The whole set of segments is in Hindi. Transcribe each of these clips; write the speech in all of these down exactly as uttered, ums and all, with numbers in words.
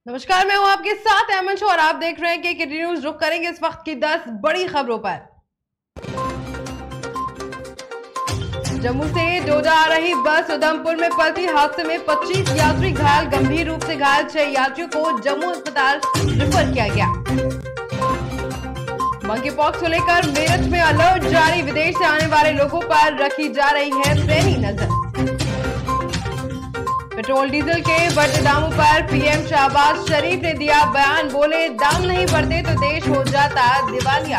नमस्कार, मैं हूं आपके साथ अहमद शो और आप देख रहे हैं कि के न्यूज। रुक करेंगे इस वक्त की दस बड़ी खबरों पर। जम्मू से डोडा आ रही बस उधमपुर में पलटी, हादसे में पच्चीस यात्री घायल, गंभीर रूप से घायल छह यात्रियों को जम्मू अस्पताल रेफर किया गया। मंकी पॉक्स को लेकर मेरठ में अलर्ट जारी, विदेश से आने वाले लोगों पर रखी जा रही है पैनी नजर। पेट्रोल डीजल के बढ़ते दामों पर पीएम शहबाज शरीफ ने दिया बयान, बोले दाम नहीं बढ़ते तो देश हो जाता दिवालिया।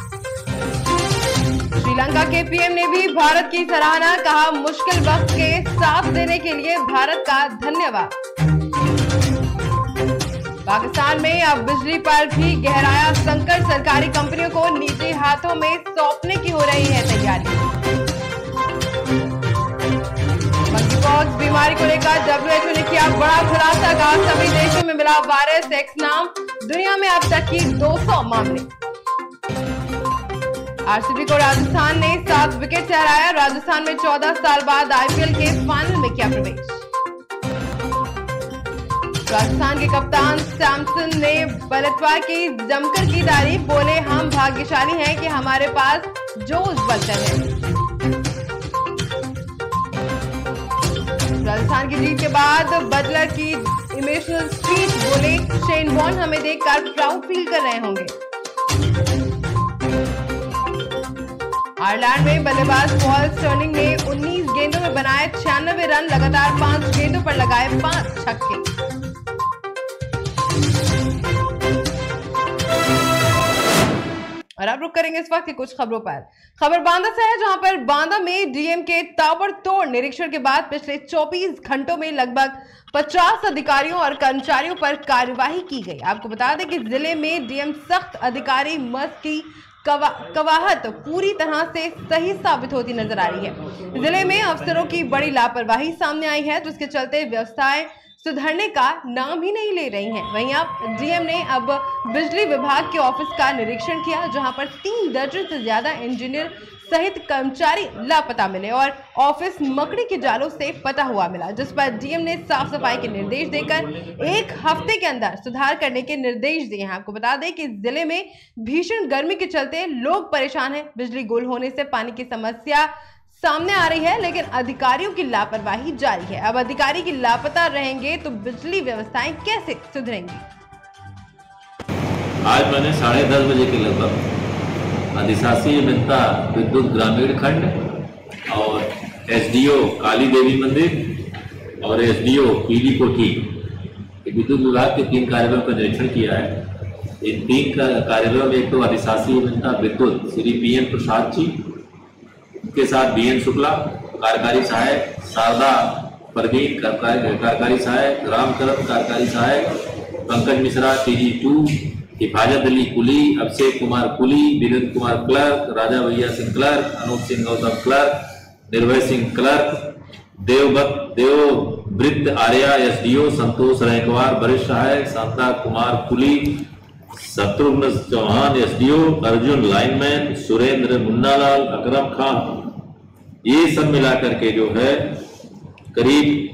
श्रीलंका के पीएम ने भी भारत की सराहना, कहा मुश्किल वक्त के साथ देने के लिए भारत का धन्यवाद। पाकिस्तान में अब बिजली पर भी गहराया संकट, सरकारी कंपनियों को निजी हाथों में सौंपने की हो रही है तैयारी। मंकीपॉक्स बीमारी को लेकर डब्ल्यूएचओ ने किया बड़ा खुलासा, कहा सभी देशों में मिला वायरस एक्स नाम, दुनिया में अब तक की दो सौ मामले। आरसीबी को राजस्थान ने सात विकेट से हराया, राजस्थान में चौदह साल बाद आईपीएल के फाइनल में किया प्रवेश। राजस्थान के कप्तान सैमसन ने पलटवार की जमकर की तारीफ, बोले हम भाग्यशाली हैं कि हमारे पास जोस बल्टर है। राजस्थान की जीत के बाद बटलर की इमोशनल स्पीच, बोले शेन वॉर्न हमें देखकर प्राउड फील कर रहे होंगे। आयरलैंड में बल्लेबाज पॉल स्टर्लिंग ने उन्नीस गेंदों में बनाए छियानवे रन, लगातार पांच गेंदों पर लगाए पांच छक्के। और अब रुक करेंगे इस वक्त की कुछ खबरों पर। खबर बांदा से है, जहां पर बांदा में डीएम के ताबड़तोड़ निरीक्षण के बाद पिछले चौबीस घंटों में लगभग पचास अधिकारियों और कर्मचारियों पर कार्यवाही की गई। आपको बता दें कि जिले में डीएम सख्त अधिकारी मस की कवा, कवाहत पूरी तरह से सही साबित होती नजर आ रही है। जिले में अफसरों की बड़ी लापरवाही सामने आई है, जिसके चलते व्यवस्थाएं सुधरने का नाम ही नहीं ले रही हैं। वहीं अब डीएम ने अब बिजली विभाग के ऑफिस का निरीक्षण किया, जहां पर तीन दर्जन से ज्यादा इंजीनियर सहित कर्मचारी लापता मिले और ऑफिस मकड़ी के जालों से पता हुआ मिला, जिस पर डीएम ने साफ सफाई के निर्देश देकर एक हफ्ते के अंदर सुधार करने के निर्देश दिए हैं। आपको बता दें कि जिले में भीषण गर्मी के चलते लोग परेशान हैं। बिजली गुल होने से पानी की समस्या सामने आ रही है, लेकिन अधिकारियों की लापरवाही जारी है। अब अधिकारी की लापता रहेंगे तो बिजली व्यवस्थाएं कैसे सुधरेंगी? आज मैंने साढ़े दस बजे के लगभग अधिशासी अभियंता विद्युत ग्रामीण खंड और एसडीओ काली देवी मंदिर और एसडीओ पीली कोठी विद्युत विभाग के तीन कार्यालयों का निरीक्षण किया है। इन तीन कार्यालयों में एक तो अधिशासी अभियंता विद्युत श्री पी एन प्रसाद जी के साथ बी एन शुक्ला, कार्यकारी सहायक शारदा परवीन, कार्यकारी सहायक रामचरण, कार्यकारी सहायक पंकज मिश्रा टीजी टू, हिफाजत अली कुली, अभिषेक कुमार कुली, Virendra Kumar clerk, Raja Bhaiya Singh clerk, Anoop Singh Gautam clerk, Nirbhay Singh clerk, Devbhakt Devvrat Arya SDO, Santosh Raikwar वरिष्ठ सहायक, शांता कुमार कुली, शत्रुघ्न चौहान एसडीओ, अर्जुन लाइनमैन, सुरेंद्र मुन्नालाल, अकरम खान, ये सब मिलाकर के जो है करीब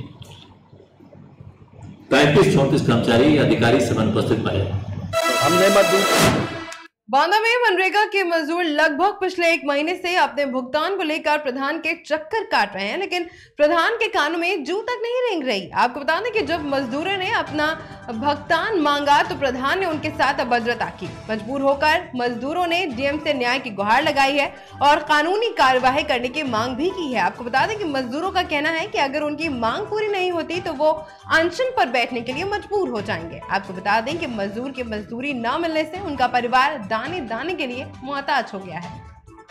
पैंतीस चौंतीस कर्मचारी अधिकारी से अनुपस्थित पाए। हमने मजदूर बांदा में मनरेगा के मजदूर लगभग पिछले एक महीने से अपने भुगतान को लेकर प्रधान के चक्कर काट रहे हैं, लेकिन प्रधान के कानों में जू तक नहीं रेंग रही। आपको बता दें कि जब मजदूरों ने अपना भुगतान मांगा तो प्रधान ने उनके साथ अभद्रता की। मजबूर होकर मजदूरों ने डीएम से न्याय की गुहार लगाई है और कानूनी कार्यवाही करने की मांग भी की है। आपको बता दें कि मजदूरों का कहना है कि अगर उनकी मांग पूरी नहीं होती तो वो अनशन पर बैठने के लिए मजबूर हो जाएंगे। आपको बता दें कि मजदूर की मजदूरी न मिलने से उनका परिवार दाने दाने के लिए मोहताज हो गया है।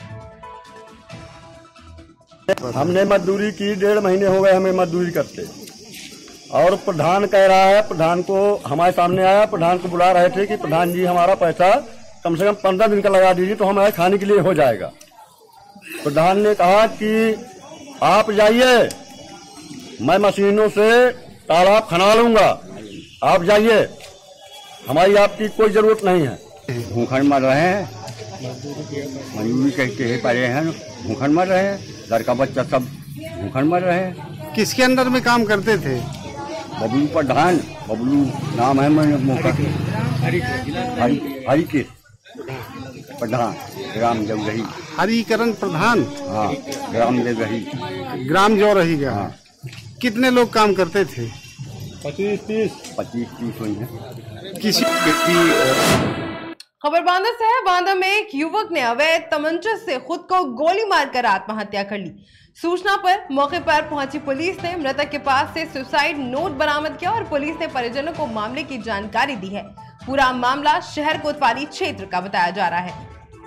हमने मजदूरी की, डेढ़ महीने हो गए हमें मजदूरी करते, और प्रधान कह रहा है, प्रधान को हमारे सामने आया, प्रधान को बुला रहे थे कि प्रधान जी हमारा पैसा कम से कम पंद्रह दिन का लगा दीजिए तो हमारे खाने के लिए हो जाएगा। प्रधान ने कहा कि आप जाइए, मैं मशीनों से तालाब खना लूंगा, आप जाइए, हमारी आपकी कोई जरूरत नहीं है। भूखन मर रहे हैं, मजदूरी कहते हैं पड़े हैं, भूखन मर रहे हैं, लड़का बच्चा सब भूखन मर रहे हैं। किसके अंदर में काम करते थे? बबलू प्रधान बबलू नाम है मैं हरी हरी प्रधान ग्राम जवरही। हरिकरण प्रधान, हाँ ग्राम जवरही, ग्राम जवरही का। हाँ। कितने लोग काम करते थे? पच्चीस तीस पच्चीस तीस हुई है। किसी व्यक्ति खबर बांदा से है। बांदा में एक युवक ने अवैध तमंचे से खुद को गोली मारकर आत्महत्या कर ली। सूचना पर मौके पर पहुंची पुलिस ने मृतक के पास से सुसाइड नोट बरामद किया और पुलिस ने परिजनों को मामले की जानकारी दी है। पूरा मामला शहर कोतवाली क्षेत्र का बताया जा रहा है।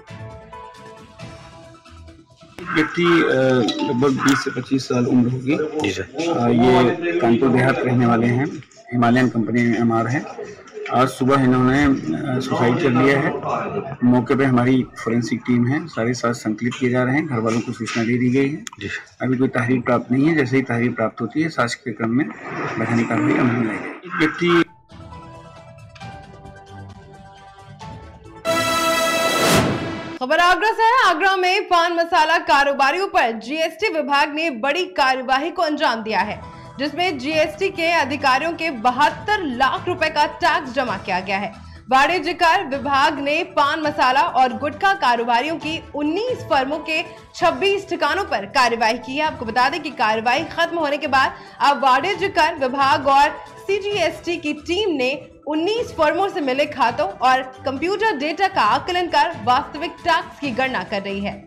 व्यक्ति लगभग बीस से पच्चीस साल उम्र होगी। ये कानपुर देहात रहने वाले हैं, हिमालयन कंपनी में एम आर है। आज सुबह इन्होंने सुसाइड कर लिया है। मौके पे हमारी फोरेंसिक टीम है, सारे साथ संकलित किए जा रहे हैं। घर वालों को सूचना दे दी गई है। अभी कोई तहरीर प्राप्त नहीं है। जैसे ही तहरीर प्राप्त होती है साक्ष्य के क्रम में वैधानिक कार्रवाई अमल में लाएगी। व्यक्ति खबर आगरा से है। आगरा में पान मसाला कारोबारियों पर जीएसटी विभाग ने बड़ी कार्यवाही को अंजाम दिया है, जिसमें जीएसटी के अधिकारियों के बहत्तर लाख रुपए का टैक्स जमा किया गया है। वाणिज्य कर विभाग ने पान मसाला और गुटखा कारोबारियों की उन्नीस फर्मों के छब्बीस ठिकानों पर कार्यवाही की है। आपको बता दें कि कार्यवाही खत्म होने के बाद अब वाणिज्य कर विभाग और सीजीएसटी की टीम ने उन्नीस फर्मों से मिले खातों और कंप्यूटर डेटा का आकलन कर वास्तविक टैक्स की गणना कर रही है।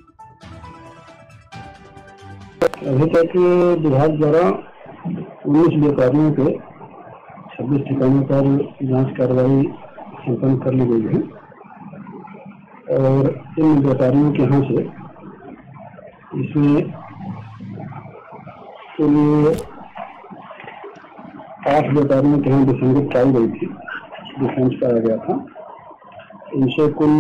अभी तक विभाग द्वारा उन्नीस व्यापारियों के छब्बीस ठिकानों पर जांच कार्रवाई संपन्न कर ली गई है और इन व्यापारियों के यहाँ से इसमें कुल आठ व्यापारियों के यहाँ विसंगत पाई गई थी, डिफेंस पाया गया था। इनसे कुल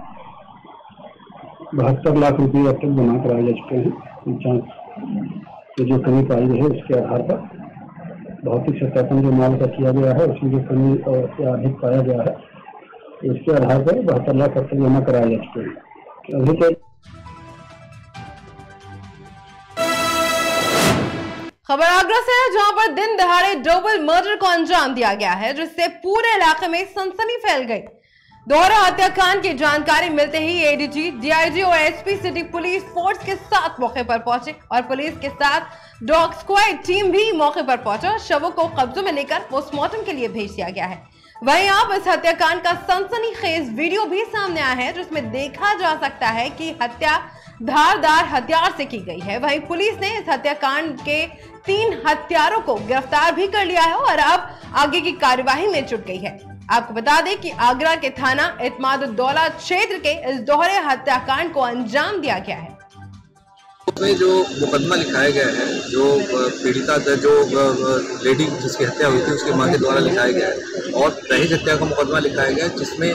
बहत्तर लाख रुपये अब तक जमा कराए जा चुके हैं। जांच जो कमी पाई गई है उसके आधार पर भौतिक सत्यापन जो माल का किया गया है उसमें जो कमी या अधिक पाया गया है इसके आधार पर बहत्तर लाख अब तक जमा कराए जा चुके हैं। अभी तक खबर आगरा से है, जहां पर दिन दहाड़े डबल मर्डर को अंजाम दिया गया है, जिससे पूरे इलाके में सनसनी फैल गई। दोहरा हत्याकांड की जानकारी मिलते ही एडीजी, डीआईजी और एसपी सिटी पुलिस फोर्स के साथ मौके पर पहुंचे और पुलिस के साथ डॉग स्क्वाड टीम भी मौके पर पहुंचा और शवों को कब्जे में लेकर पोस्टमार्टम के लिए भेज दिया गया है। वहीं अब इस हत्याकांड का सनसनीखेज वीडियो भी सामने आया है, जिसमें देखा जा सकता है कि हत्या धारदार हथियार से की गई है। वहीं पुलिस ने इस हत्याकांड के तीन हत्यारों को गिरफ्तार भी कर लिया है और अब आगे की कार्यवाही में जुट गई है। आपको बता दें कि आगरा के थाना इत्मादुद्दौला क्षेत्र के इस दोहरे हत्याकांड को अंजाम दिया गया है। उसमें जो मुकदमा लिखाया गया है, जो पीड़िता जो लेडी जिसकी हत्या हुई थी उसकी मां के द्वारा लिखाया गया है और दहेज हत्या का मुकदमा लिखाया गया है, जिसमें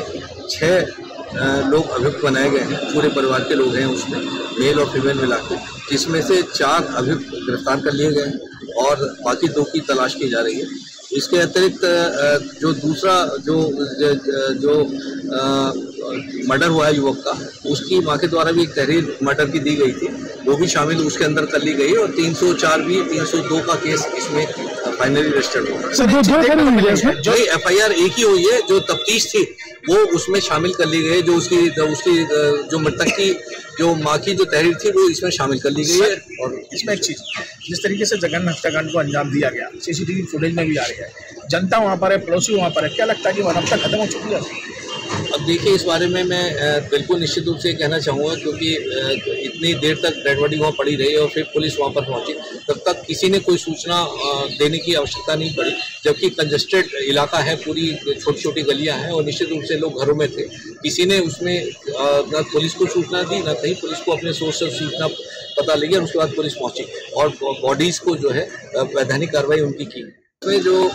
छह लोग अभियुक्त बनाए गए हैं। पूरे परिवार के लोग हैं उसमें, मेल और फीमेल मिलाकर, जिसमें से चार अभियुक्त गिरफ्तार कर लिए गए हैं और बाकी दो की तलाश की जा रही है। इसके अतिरिक्त जो दूसरा जो जो मर्डर हुआ है युवक का, उसकी मां के द्वारा भी एक तहरीर मर्डर की दी गई थी, वो भी शामिल उसके अंदर कर ली गई और तीन सौ चार भी तीन सौ दो का केस इसमें फाइनली रजिस्टर्ड हुआ। जो एफ आई आर एक ही हुई है, जो तफ्तीश थी वो उसमें शामिल कर ली गई। जो उसकी उसकी जो मृतक की जो माँ की जो तहरीर थी वो इसमें शामिल कर ली गई है। और इसमें एक चीज, जिस तरीके से जघन्य हत्याकांड को अंजाम दिया गया, सीसीटीवी फुटेज में भी आ रही है, जनता वहाँ पर है, पड़ोसी वहाँ पर है, क्या लगता है कि मानवता खत्म हो चुकी है? अब देखिए, इस बारे में मैं बिल्कुल निश्चित रूप से कहना चाहूँगा, क्योंकि इतनी देर तक डेड बॉडी वहाँ पड़ी रही और फिर पुलिस वहाँ पर पहुँची, तब तक किसी ने कोई सूचना देने की आवश्यकता नहीं पड़ी, जबकि कंजस्टेड इलाका है, पूरी छोटी छोटी गलियाँ हैं और निश्चित रूप से लोग घरों में थे। किसी ने उसमें न पुलिस को सूचना दी, न कहीं पुलिस को अपने सोर्स से सूचना पता लगी और उसके बाद पुलिस पहुँची और बॉडीज़ को जो है वैधानिक कार्रवाई उनकी की। उसमें जो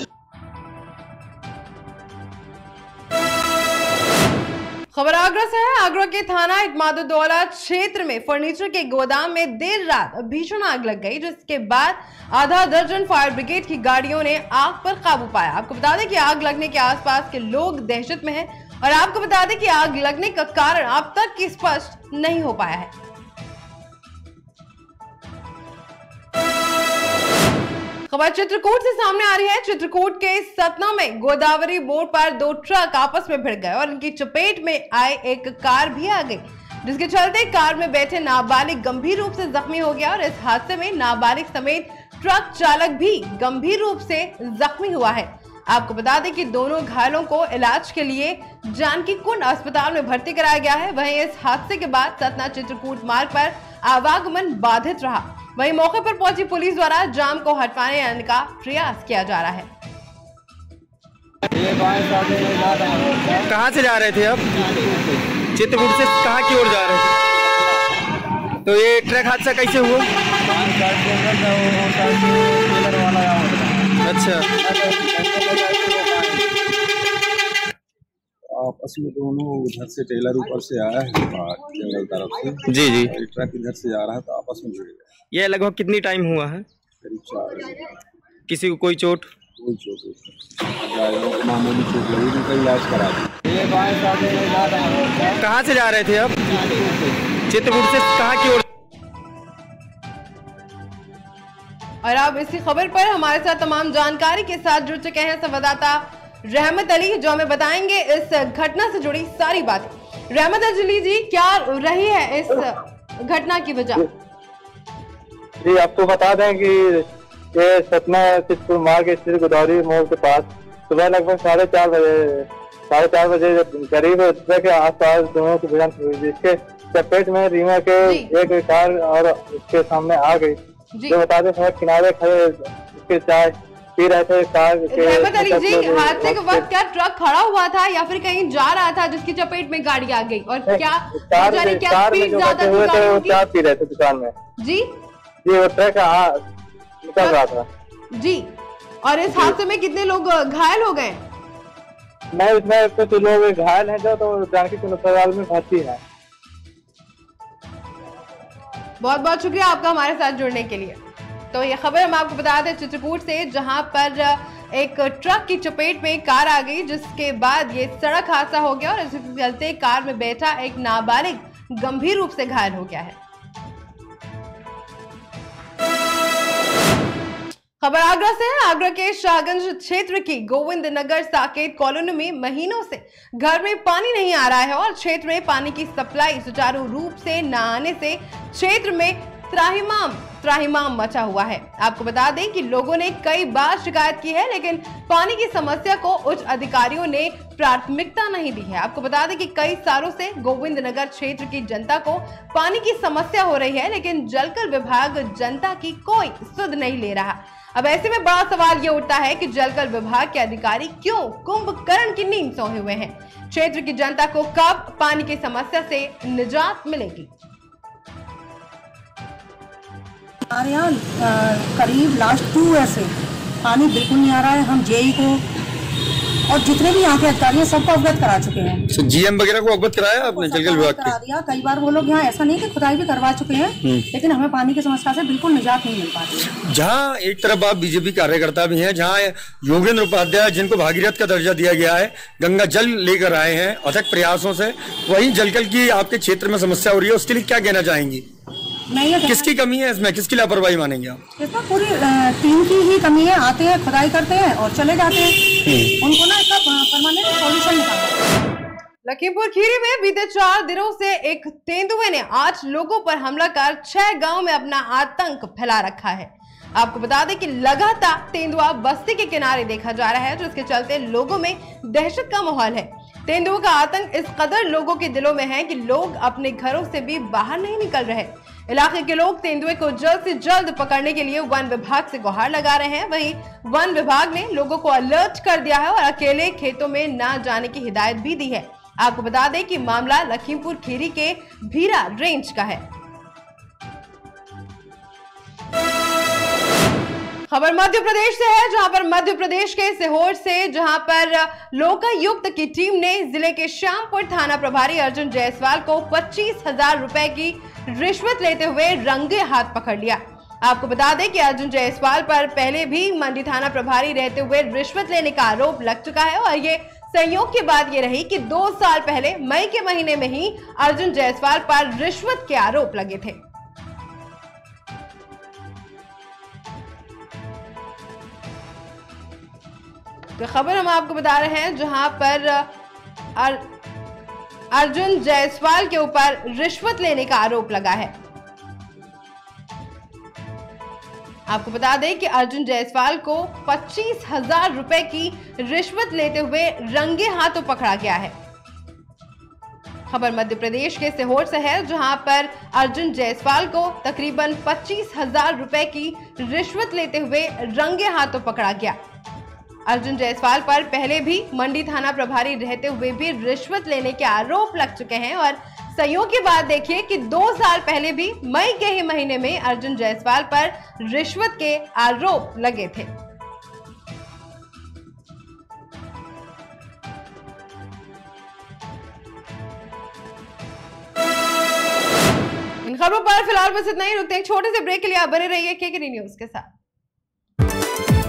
खबर आगरा से है। आगरा के थाना इत्मादुद्दौला क्षेत्र में फर्नीचर के गोदाम में देर रात भीषण आग लग गई, जिसके बाद आधा दर्जन फायर ब्रिगेड की गाड़ियों ने आग पर काबू पाया। आपको बता दें कि आग लगने के आसपास के लोग दहशत में हैं और आपको बता दें कि आग लगने का कारण अब तक स्पष्ट नहीं हो पाया है। खबर चित्रकूट से सामने आ रही है। चित्रकूट के सतना में गोदावरी मोड़ पर दो ट्रक आपस में भिड़ गए और इनकी चपेट में आए एक कार भी आ गई, जिसके चलते कार में बैठे नाबालिग गंभीर रूप से जख्मी हो गया और इस हादसे में नाबालिग समेत ट्रक चालक भी गंभीर रूप से जख्मी हुआ है। आपको बता दें कि दोनों घायलों को इलाज के लिए जानकी कुंड अस्पताल में भर्ती कराया गया है। वहीं इस हादसे के बाद सतना चित्रकूट मार्ग पर आवागमन बाधित रहा। वहीं मौके पर पहुंची पुलिस द्वारा जाम को हटवाने का प्रयास किया जा रहा है। कहाँ से जा रहे थे आप? चित्रकूट से कहाँ की ओर जा रहे थे? तो ये ट्रक हादसा कैसे हुआ? अच्छा, आपस में दोनों उधर से टेलर ऊपर से आया है जंगल तरफ से। जी जी। ट्रक इधर से जा रहा है तो आपस में भिड़ गया। ये लगभग कितनी टाइम हुआ है? करीब चार। किसी को कोई चोट? कोई चोट नहीं, मामूली चोट लगी, उनका इलाज करा दिया। कहाँ से जा रहे थे आप? चित्रकूट से कहाँ की ओर? और अब इसी खबर पर हमारे साथ तमाम जानकारी के साथ जुड़ चुके हैं संवाददाता रहमत अली, जो हमें बताएंगे इस घटना से जुड़ी सारी बातें। रहमत अली जी, क्या रही है इस घटना की वजह? जी, आपको बता दें कि ये सतना चित्रकूट मार्ग स्थित गोदावरी मोड़ के पास सुबह लगभग साढ़े चार बजे साढ़े चार बजे करीब के आसपास दोनों की भिड़ंत हुई, जिसके चपेट में रीवा के एक कार और उसके सामने आ गई। जो बता दें सड़क किनारे खड़े उसके चाय पी रहे थे कार के। रहमत अली जी, हादसे के वक्त क्या ट्रक खड़ा हुआ था या फिर कहीं जा रहा था जिसकी चपेट में गाड़ी आ गई? और क्या कार में जो बैठे हुए थे वो चाय पी रहे थे दुकान में। जी जी, वो ट्रक निकल रहा था जी। और इस हादसे में कितने लोग घायल हो गए? नहीं, इसमें कुछ लोग घायल हैं जो तो जानकी कुंड अस्पताल में भर्ती है। बहुत बहुत शुक्रिया आपका हमारे साथ जुड़ने के लिए। तो ये खबर हम आपको बता दें चित्रकूट से, जहां पर एक ट्रक की चपेट में कार आ गई, जिसके बाद ये सड़क हादसा हो गया और इसके चलते कार में बैठा एक नाबालिग गंभीर रूप से घायल हो गया है। खबर आगरा से है। आगरा के शाहगंज क्षेत्र की गोविंद नगर साकेत कॉलोनी में महीनों से घर में पानी नहीं आ रहा है और क्षेत्र में पानी की सप्लाई सुचारू रूप से न आने से क्षेत्र में त्राहिमाम त्राहिमाम मचा हुआ है। आपको बता दें कि लोगों ने कई बार शिकायत की है, लेकिन पानी की समस्या को उच्च अधिकारियों ने प्राथमिकता नहीं दी है। आपको बता दें कि कई सालों से गोविंद नगर क्षेत्र की जनता को पानी की समस्या हो रही है, लेकिन जलकर विभाग जनता की कोई सुध नहीं ले रहा। अब ऐसे में बड़ा सवाल ये उठता है कि जलकर विभाग के अधिकारी क्यों कुंभकर्ण की नींद सोए हुए हैं? क्षेत्र की जनता को कब पानी की समस्या से निजात मिलेगी? हमारे यहाँ करीब लास्ट टू ईयर से पानी बिल्कुल नहीं आ रहा है। हम जेई को और जितने भी यहाँ के अधिकारी हैं सबको अवगत करा चुके हैं। तो जीएम वगैरह को अवगत कराया आपने जलकर विभाग के? करा दिया कई बार। वो लोग यहाँ ऐसा नहीं कि खुदाई भी करवा चुके हैं, लेकिन हमें पानी की समस्या से बिल्कुल निजात नहीं मिल पाती है। जहाँ एक तरफ आप बीजेपी कार्यकर्ता भी हैं, जहाँ योगेंद्र उपाध्याय जिनको भागीरथ का दर्जा दिया गया है गंगा जल लेकर आए हैं अथक प्रयासों से, वहीं जलकर की आपके क्षेत्र में समस्या हो रही है, उसके लिए क्या कहना चाहेंगी? किसकी कमी है इसमें? किसकी लापरवाही मानेंगे आप? इसमें पूरी टीम की ही कमी है। आते हैं, खुदाई करते हैं और चले जाते हैं। उनको ना इसका परमानेंट सॉल्यूशन निकालना। लखीमपुर खीरी में बीते चार दिनों से एक तेंदुए ने आठ लोगों पर हमला कर छह गांव में अपना आतंक फैला रखा है। आपको बता दें कि लगातार तेंदुआ बस्ती के किनारे देखा जा रहा है, जिसके चलते लोगों में दहशत का माहौल है। तेंदुओं का आतंक इस कदर लोगों के दिलों में है कि लोग अपने घरों से भी बाहर नहीं निकल रहे। इलाके के लोग तेंदुए को जल्द से जल्द पकड़ने के लिए वन विभाग से गुहार लगा रहे हैं। वहीं वन विभाग ने लोगों को अलर्ट कर दिया है और अकेले खेतों में न जाने की हिदायत भी दी है। आपको बता दें कि मामला लखीमपुर खीरी के भीरा रेंज का है। खबर मध्य प्रदेश से है, जहां पर मध्य प्रदेश के सीहोर से जहां पर लोकायुक्त की टीम ने जिले के श्यामपुर थाना प्रभारी अर्जुन जायसवाल को पच्चीस हजार रुपए की रिश्वत लेते हुए रंगे हाथ पकड़ लिया। आपको बता दें कि अर्जुन जायसवाल पर पहले भी मंडी थाना प्रभारी रहते हुए रिश्वत लेने का आरोप लग चुका है और ये संयोग की बात ये रही कि दो साल पहले मई के महीने में ही अर्जुन जायसवाल पर रिश्वत के आरोप लगे थे। तो खबर हम आपको बता रहे हैं जहां पर अर, अर्जुन जायसवाल के ऊपर रिश्वत लेने का आरोप लगा है। आपको बता दें कि अर्जुन जायसवाल को पच्चीस हजार रुपए की रिश्वत लेते हुए रंगे हाथों पकड़ा गया है। खबर मध्य प्रदेश के सीहोर से है जहां पर अर्जुन जायसवाल को तकरीबन पच्चीस हजार रुपए की रिश्वत लेते हुए रंगे हाथों पकड़ा गया। अर्जुन जायसवाल पर पहले भी मंडी थाना प्रभारी रहते हुए भी रिश्वत लेने के आरोप लग चुके हैं और संयोग की बात देखिए कि दो साल पहले भी मई के ही महीने में अर्जुन जायसवाल पर रिश्वत के आरोप लगे थे। इन खबरों पर फिलहाल बस इतना ही। रुकते हैं छोटे से ब्रेक के लिए। आप बने रहिए के के न्यूज के साथ।